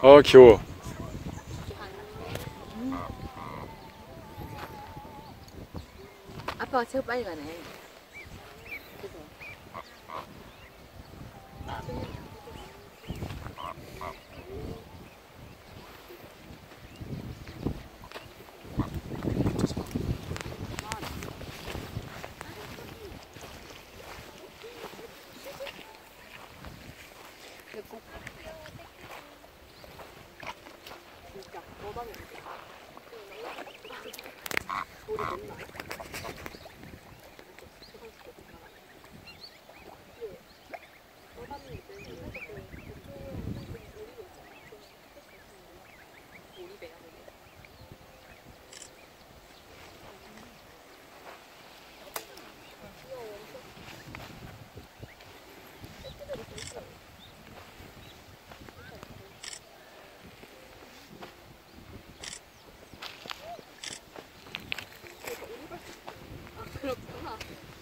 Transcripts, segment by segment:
아, 귀여워. 아빠가 제일 빨리 가네. 그죠? 진짜 너다니 소리 됐나? 그렇구나.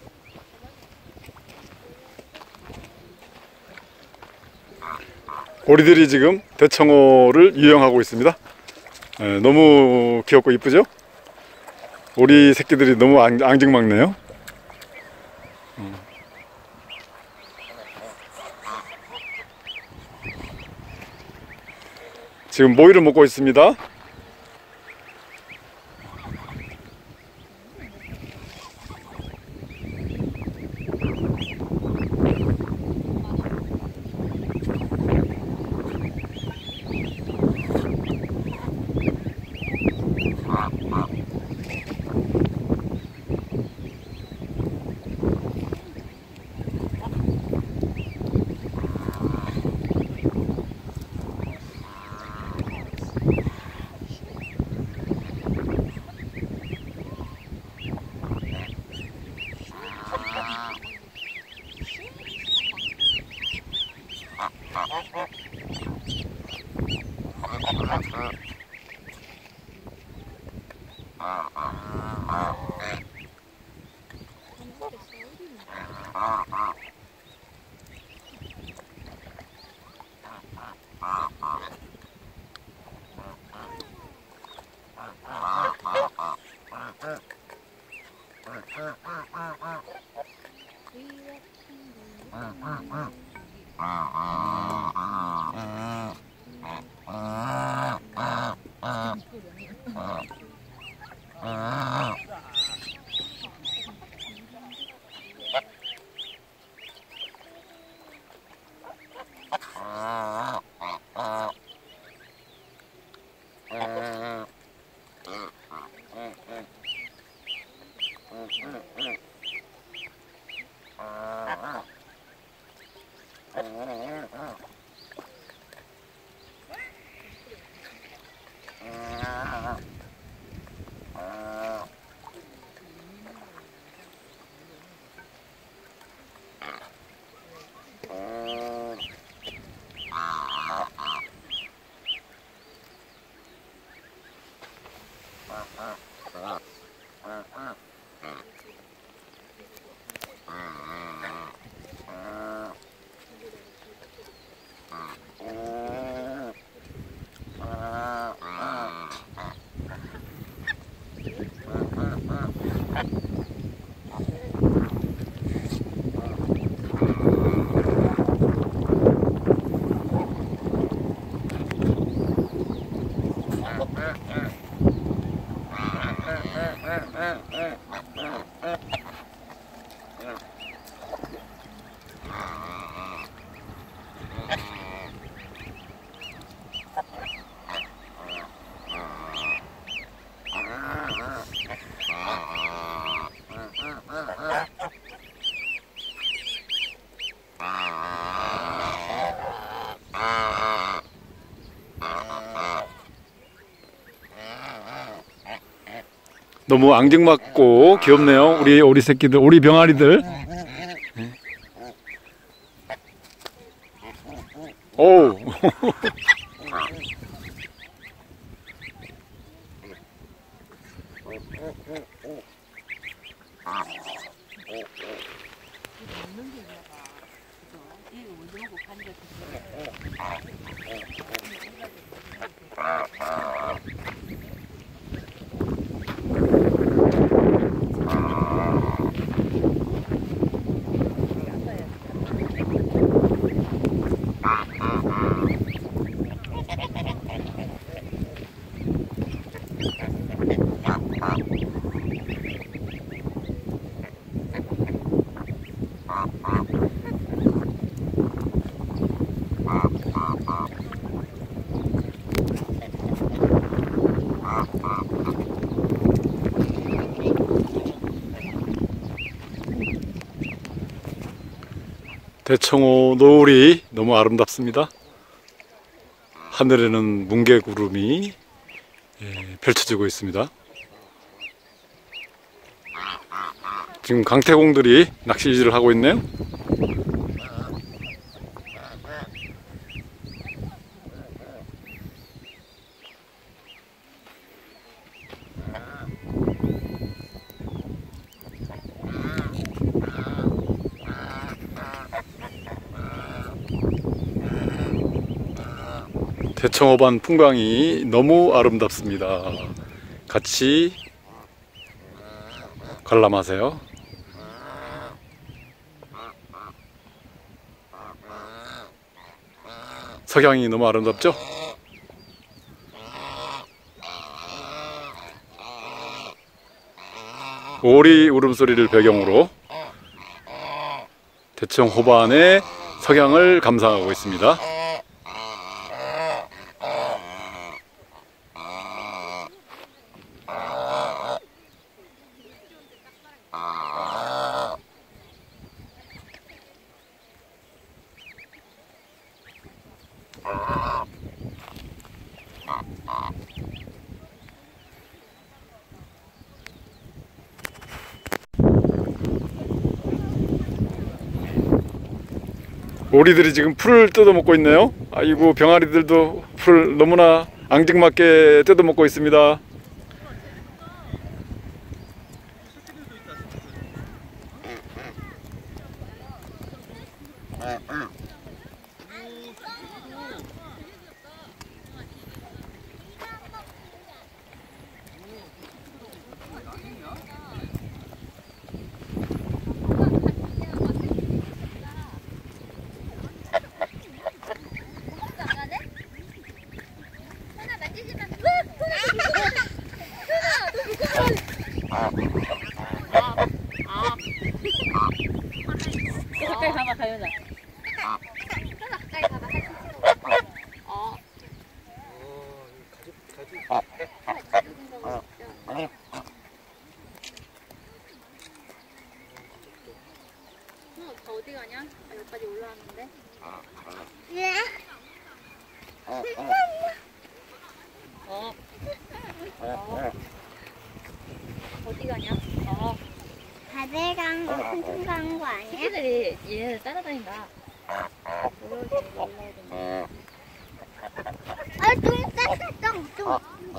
오리들이 지금 대청호를 유영하고 있습니다. 너무 귀엽고 이쁘죠? 오리 새끼들이 너무 앙증맞네요. 지금 모이를 먹고 있습니다. 너무 앙증맞고 귀엽네요. 우리 오리 새끼들, 오리 병아리들. 오. 먹는 게 있나 봐. 그죠? 이거 먼저 먹고 가니까 그죠? 대청호 노을이 너무 아름답습니다. 하늘에는 뭉게구름이 펼쳐지고 있습니다. 지금 강태공들이 낚시질을 하고 있네요. 대청호반 풍광이 너무 아름답습니다. 같이 관람하세요. 석양이 너무 아름답죠? 오리 울음소리를 배경으로 대청호반의 석양을 감상하고 있습니다. 오리들이 지금 풀을 뜯어먹고 있네요. 아이고, 병아리들도 풀을 너무나 앙증맞게 뜯어먹고 있습니다. 가까이 가봐, 가연아. 가까이 가봐. 어디 가냐? 나 여기까지 올라왔는데. 어디 가냐? 다들 간 거, 큰큰 가는 거 아니야? 새끼들이 얘네를 따라다닌다. 올라오던데. 똥.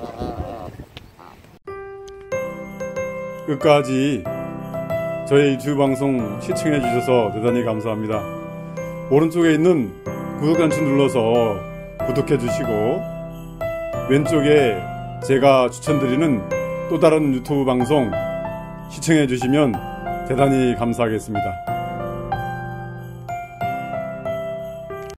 끝까지 저희 유튜브 방송 시청해 주셔서 대단히 감사합니다. 오른쪽에 있는 구독 단추 눌러서 구독해 주시고, 왼쪽에 제가 추천드리는 또 다른 유튜브 방송 시청해 주시면 대단히 감사하겠습니다.